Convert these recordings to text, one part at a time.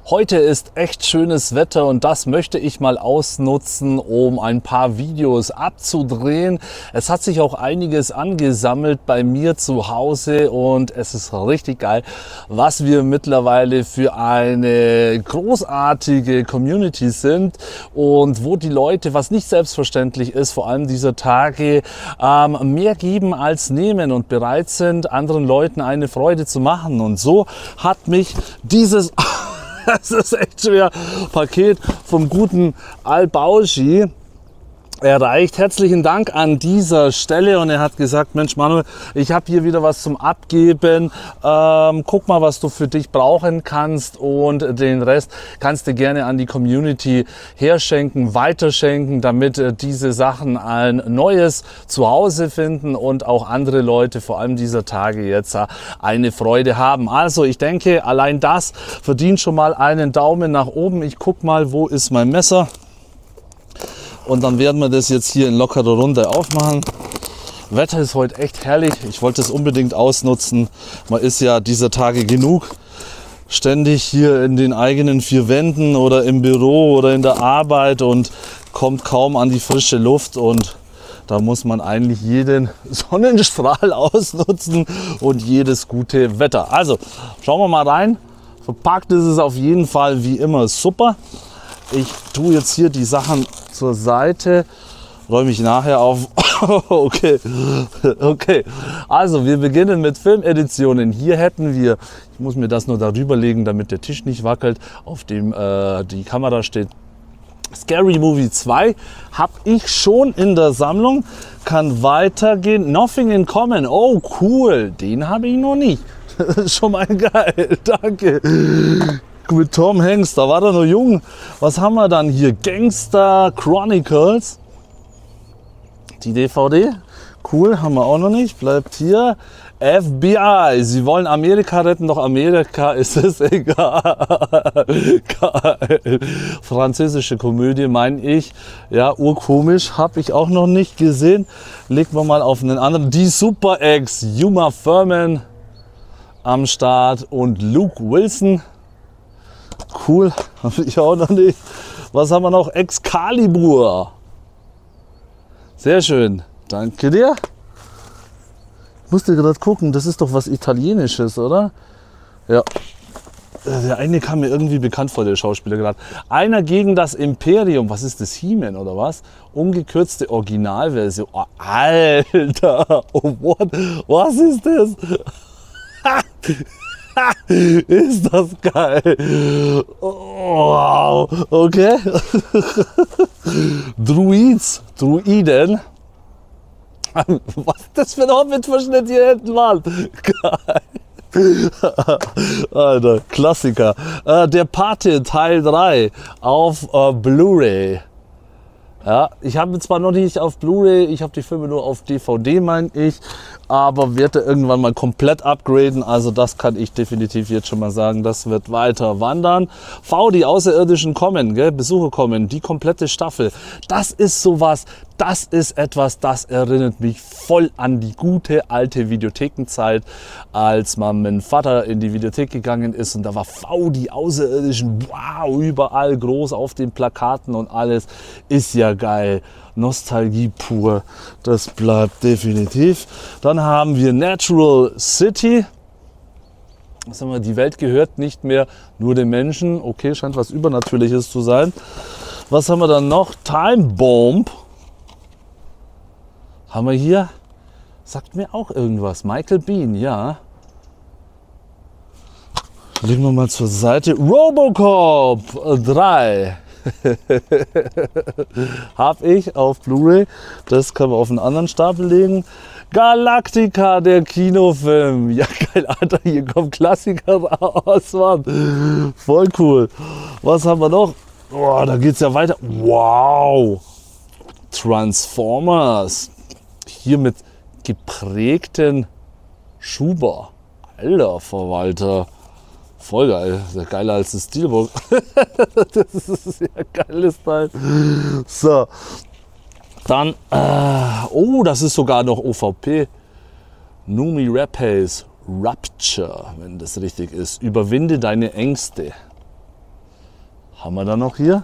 Heute ist echt schönes Wetter und das möchte ich mal ausnutzen, um ein paar Videos abzudrehen. Es hat sich auch einiges angesammelt bei mir zu Hause und es ist richtig geil, was wir mittlerweile für eine großartige Community sind und wo die Leute, was nicht selbstverständlich ist, vor allem dieser Tage, mehr geben als nehmen und bereit sind, anderen Leuten eine Freude zu machen. Und so hat mich dieses das ist echt schwer. Paket vom guten Al-Bauschi erreicht. Herzlichen Dank an dieser Stelle. Und er hat gesagt, Mensch Manuel, ich habe hier wieder was zum Abgeben. Guck mal, was du für dich brauchen kannst. Und den Rest kannst du gerne an die Community herschenken, weiterschenken, damit diese Sachen ein neues Zuhause finden und auch andere Leute, vor allem dieser Tage jetzt, eine Freude haben. Also ich denke, allein das verdient schon mal einen Daumen nach oben. Ich guck mal, wo ist mein Messer? Und dann werden wir das jetzt hier in lockerer Runde aufmachen. Wetter ist heute echt herrlich. Ich wollte es unbedingt ausnutzen. Man ist ja dieser Tage genug ständig hier in den eigenen vier Wänden oder im Büro oder in der Arbeit und kommt kaum an die frische Luft. Und da muss man eigentlich jeden Sonnenstrahl ausnutzen und jedes gute Wetter. Also schauen wir mal rein. Verpackt ist es auf jeden Fall wie immer super. Ich tue jetzt hier die Sachen zur Seite, räume ich nachher auf. Okay. Also wir beginnen mit Filmeditionen. Hier hätten wir, ich muss mir das nur darüber legen, damit der Tisch nicht wackelt, auf dem die Kamera steht. Scary Movie 2 habe ich schon in der Sammlung, kann weitergehen. Nothing in Common, oh cool, den habe ich noch nicht. Schon mal geil, danke. Mit Tom Hanks, da war er noch jung. Was haben wir dann hier? Gangster Chronicles. Die DVD. Cool, haben wir auch noch nicht. Bleibt hier. FBI. Sie wollen Amerika retten, doch Amerika ist es egal. Geil. Französische Komödie, meine ich. Ja, urkomisch. Habe ich auch noch nicht gesehen. Legen wir mal auf einen anderen. Die Super Ex. Uma Thurman am Start und Luke Wilson. Cool, habe ich auch noch nicht. Was haben wir noch? Excalibur. Sehr schön, danke dir. Ich musste gerade gucken, das ist doch was Italienisches, oder? Ja. Der eine kam mir irgendwie bekannt vor, der Schauspieler gerade. Einer gegen das Imperium. Was ist das? He-Man oder was? Ungekürzte Originalversion. Oh, Alter, oh, what? Was ist das? Ist das geil. Oh, wow. Okay. Druiden. Was ist das für ein Hobbit-Verschnitt hier hinten, Mann? Geil. Alter, Klassiker. Der Pate Teil 3 auf Blu-ray. Ja, ich habe zwar noch nicht auf Blu-ray, ich habe die Filme nur auf DVD, meine ich, aber werde irgendwann mal komplett upgraden. Also das kann ich definitiv jetzt schon mal sagen, das wird weiter wandern. Die Außerirdischen kommen, gell? Besucher kommen, die komplette Staffel. Das ist sowas, das ist etwas, das erinnert mich voll an die gute alte Videothekenzeit, als man mit dem Vater in die Videothek gegangen ist und da war die Außerirdischen, wow, überall groß auf den Plakaten und alles. Ist ja geil. Nostalgie pur, das bleibt definitiv. Dann haben wir Natural City. Was haben wir? Die Welt gehört nicht mehr nur den Menschen. Okay, scheint was Übernatürliches zu sein. Was haben wir dann noch? Time Bomb. Haben wir hier? Sagt mir auch irgendwas. Michael Biehn, ja. Legen wir mal zur Seite. Robocop 3. Habe ich auf Blu-ray. Das können wir auf einen anderen Stapel legen. Galactica, der Kinofilm. Ja geil, Alter, hier kommt Klassiker raus, Mann. Voll cool. Was haben wir noch? Oh, da geht's ja weiter. Wow. Transformers. Hier mit geprägten Schuber. Alter Verwalter. Voll geil, sehr geiler als das Steelbook. Das ist ein sehr geiles Teil. So, dann, oh, das ist sogar noch OVP. Noomi Rapace Rapture, wenn das richtig ist. Überwinde deine Ängste. haben wir da noch hier?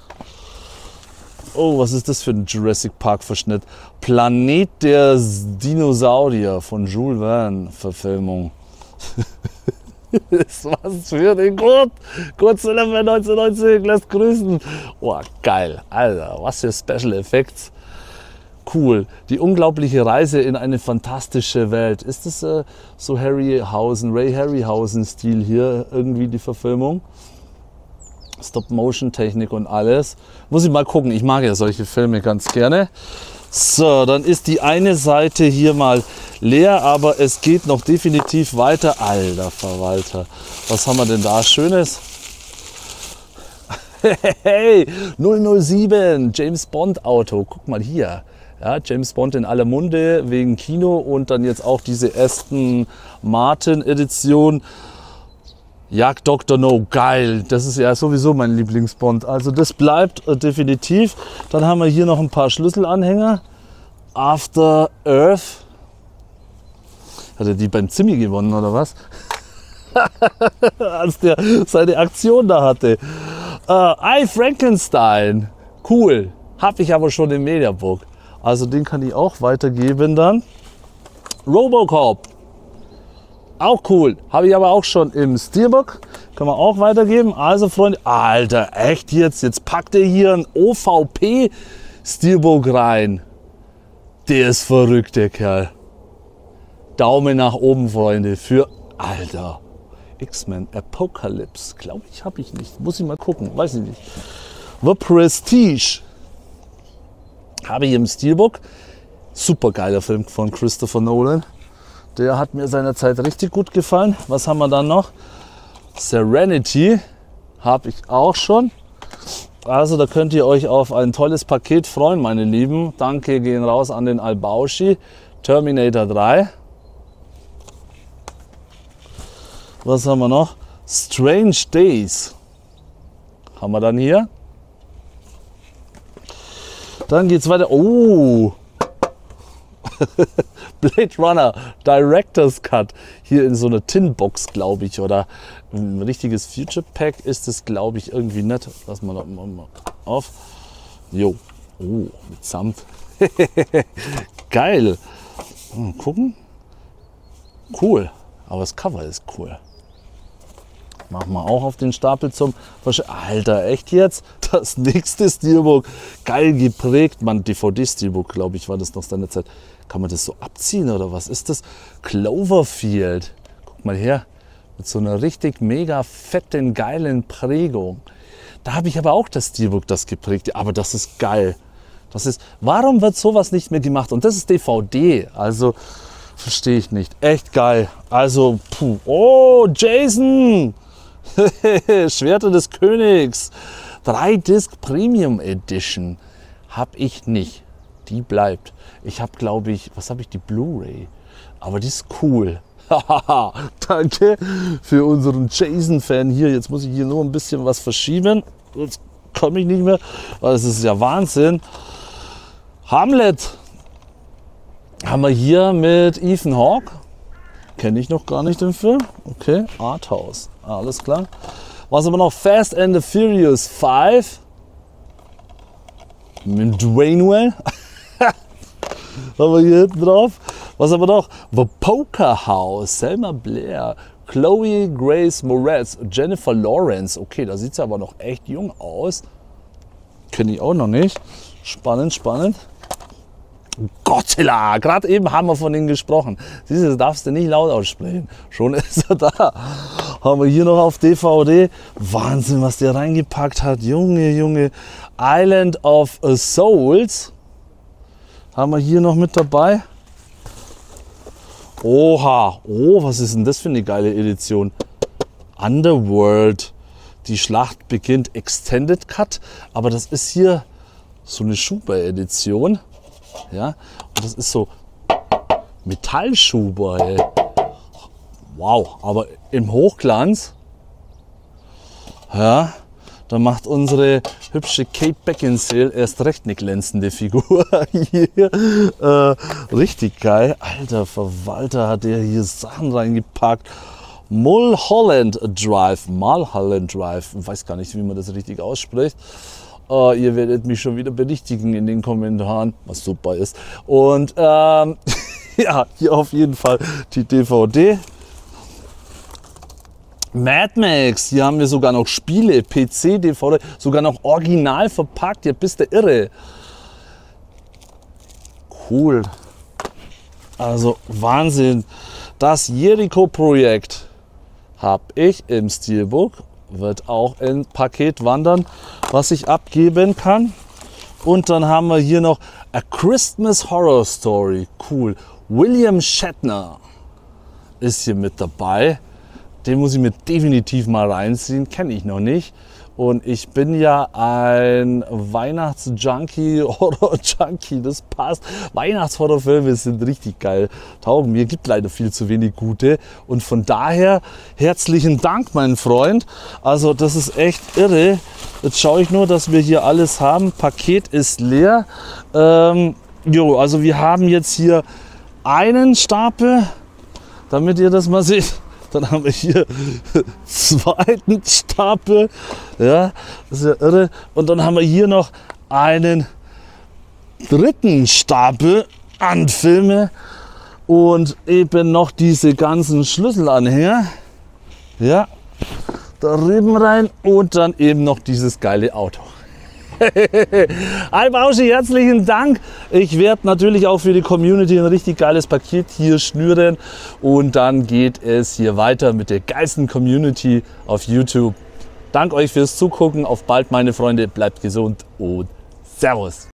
Oh, was ist das für ein Jurassic Park Verschnitt? Planet der Dinosaurier von Jules Verne Verfilmung. Was für ein Gurt. Kurzfilm 1990, lasst grüßen. Oh, geil. Alter, was für Special Effects. Cool. Die unglaubliche Reise in eine fantastische Welt. Ist das so Ray Harryhausen Stil hier irgendwie die Verfilmung? Stop-Motion-Technik und alles. Muss ich mal gucken. Ich mag ja solche Filme ganz gerne. So, dann ist die eine Seite hier mal leer, aber es geht noch definitiv weiter. Alter Verwalter, was haben wir denn da Schönes? Hey, 007, James Bond Auto. Guck mal hier. Ja, James Bond in aller Munde wegen Kino und dann jetzt auch diese Aston Martin Edition. Jagd Dr. No, geil. Das ist ja sowieso mein Lieblingsbond. Also das bleibt definitiv. Dann haben wir hier noch ein paar Schlüsselanhänger. After Earth. Hat er die beim Zimmi gewonnen oder was? Als der seine Aktion da hatte. I Frankenstein. Cool. Habe ich aber schon im Mediabook. Also den kann ich auch weitergeben dann. Robocop. Auch cool. Habe ich aber auch schon im Steelbook. Kann man auch weitergeben. Also Freunde, Alter, echt jetzt? Jetzt packt er hier ein OVP Steelbook rein. Der ist verrückt, der Kerl. Daumen nach oben, Freunde, für Alter. X-Men Apocalypse. Glaube ich, habe ich nicht. Muss ich mal gucken. Weiß ich nicht. The Prestige. Habe ich im Steelbook. Super geiler Film von Christopher Nolan. Der hat mir seinerzeit richtig gut gefallen. Was haben wir dann noch? Serenity habe ich auch schon. Also da könnt ihr euch auf ein tolles Paket freuen, meine Lieben. Danke gehen raus an den Al-Bauschi. Terminator 3. Was haben wir noch? Strange Days. Haben wir dann hier. Dann geht es weiter. Oh! Blade Runner Director's Cut. Hier in so einer Tinbox, glaube ich. Oder ein richtiges Future Pack ist es, glaube ich, irgendwie nicht. Lass mal auf. Jo. Oh, mit Samt. Geil. Mal gucken. Cool. Aber das Cover ist cool. Machen wir auch auf den Stapel zum Alter, echt jetzt? Das nächste Steelbook. Geil geprägt. Man, DVD-Steelbook, glaube ich, war das noch seine Zeit. Kann man das so abziehen oder was ist das? Cloverfield. Guck mal her. Mit so einer richtig mega fetten, geilen Prägung. Da habe ich aber auch das Steelbook, das geprägt. Aber das ist geil. Das ist, warum wird sowas nicht mehr gemacht? Und das ist DVD. Also, verstehe ich nicht. Echt geil. Also, puh. Oh, Jason! Schwerter des Königs. 3-Disc Premium Edition. Habe ich nicht. Die bleibt. Ich habe, glaube ich, was habe ich? Die Blu-ray. Aber die ist cool. Danke für unseren Jason-Fan hier. Jetzt muss ich hier nur ein bisschen was verschieben. Jetzt komme ich nicht mehr. Das ist ja Wahnsinn. Hamlet haben wir hier mit Ethan Hawke. Kenne ich noch gar nicht den Film. Okay, Arthouse. Alles klar. Was haben wir noch? Fast and the Furious 5. Mit Dwayne Wayne. Haben wir hier hinten drauf. Was haben wir noch? The Poker House. Selma Blair. Chloe Grace Moretz. Jennifer Lawrence. Okay, da sieht sie aber noch echt jung aus. Kenne ich auch noch nicht. Spannend, spannend. Godzilla, gerade eben haben wir von ihm gesprochen. Siehst du, das darfst du nicht laut aussprechen. Schon ist er da. Haben wir hier noch auf DVD. Wahnsinn, was der reingepackt hat. Junge, Junge. Island of Souls. Haben wir hier noch mit dabei. Oha. Oh, was ist denn das für eine geile Edition? Underworld. Die Schlacht beginnt Extended Cut. Aber das ist hier so eine Schuber-Edition. Ja, und das ist so Metallschuber, ey. Wow, aber im Hochglanz. Ja, da macht unsere hübsche Kate Beckinsale erst recht eine glänzende Figur hier. Richtig geil. Alter Verwalter, hat der hier Sachen reingepackt. Mulholland Drive. Mulholland Drive. Ich weiß gar nicht, wie man das richtig ausspricht. Ihr werdet mich schon wieder berichtigen in den Kommentaren, was super ist. Und ja, hier auf jeden Fall die DVD. Mad Max, hier haben wir sogar noch Spiele, PC, DVD, sogar noch original verpackt. Ihr bist der Irre. Cool. Also Wahnsinn. Das Jericho-Projekt habe ich im Steelbook. Wird auch in Paket wandern, was ich abgeben kann. Und dann haben wir hier noch A Christmas Horror Story. Cool. William Shatner ist hier mit dabei. Den muss ich mir definitiv mal reinziehen. Kenne ich noch nicht. Und ich bin ja ein Weihnachts-Junkie, Horror-Junkie, das passt. Weihnachtshorrorfilme sind richtig geil. Taugen mir, gibt leider viel zu wenig gute. Und von daher herzlichen Dank, mein Freund. Also das ist echt irre. Jetzt schaue ich nur, dass wir hier alles haben. Paket ist leer. Also wir haben jetzt hier einen Stapel, damit ihr das mal seht. Dann haben wir hier zweiten Stapel, ja, das ist ja irre. Und dann haben wir hier noch einen dritten Stapel an Filme und eben noch diese ganzen Schlüsselanhänger, ja, da drüben rein und dann eben noch dieses geile Auto. Hi Bauschi, herzlichen Dank. Ich werde natürlich auch für die Community ein richtig geiles Paket hier schnüren und dann geht es hier weiter mit der geilsten Community auf YouTube. Danke euch fürs Zugucken. Auf bald, meine Freunde. Bleibt gesund und Servus.